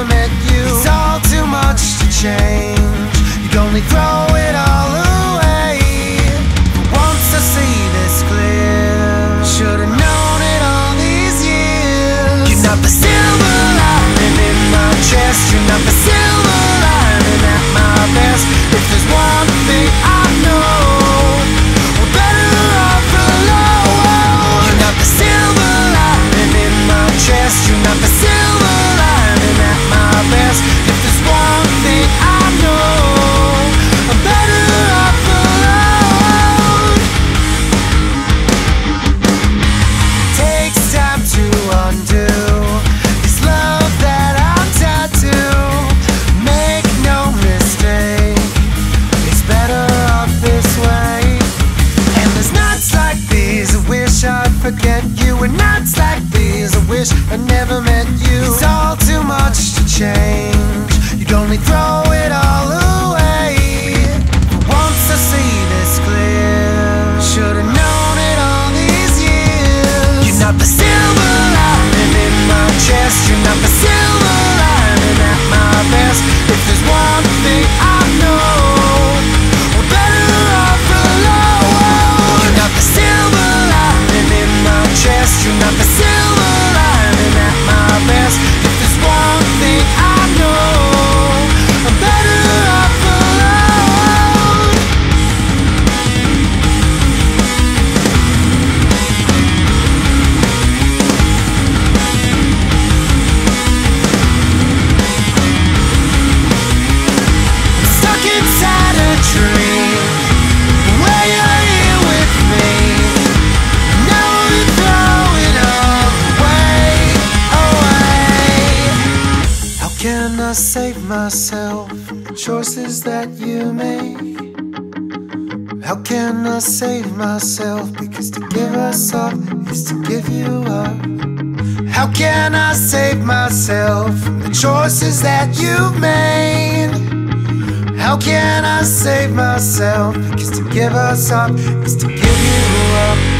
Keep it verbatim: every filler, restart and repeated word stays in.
never met you. It's all too much to change. You'd only throw it all away. But once I see this clear, should've known it all these years. You're not the silver lining in my chest. You're not the silver lining at my best. If there's one thing I know, we're better off alone. You're not the silver lining in my chest. You're not the silver lining at my best. If there's one thing I know, I'm better off alone. Takes time to undo this love that I've tattooed. Make no mistake, it's better off this way. And there's nights like these I wish I'd forget you, and nights like these I wish I never met you. It's all too much to change. You'd only throw it all away. But once I see this clear, should've known it all these years. You're not the silver lining in my chest. You're not the silver lining at my best. If there's one thing I know, we're better off alone. You're not the silver lining in my chest. You're not the silver lining at my best. If there's one thing I know, I'm better off alone. I'm stuck inside a dream where you're here with me. Now we throw it all away, away. How can I save myself from the choices that you make? How can I save myself? Because to give us up is to give you up. How can I save myself from the choices that you've made? How can I save myself? Because to give us up is to give you up.